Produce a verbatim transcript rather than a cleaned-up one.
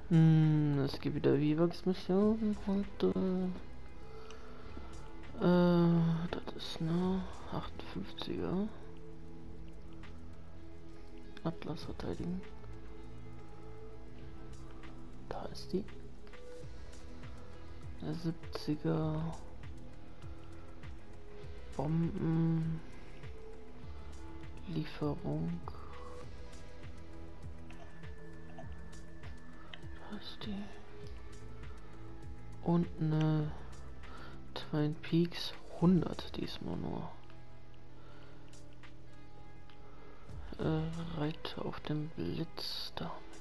Hm, es gibt wieder Vivax-Missionen und äh, äh, das ist ne achtundfünfziger. Atlas verteidigen. Da ist die. Der siebziger. Bomben. Lieferung. Da ist die. Und eine Twin Peaks hundert diesmal nur. Äh, Reiter auf dem Blitz da.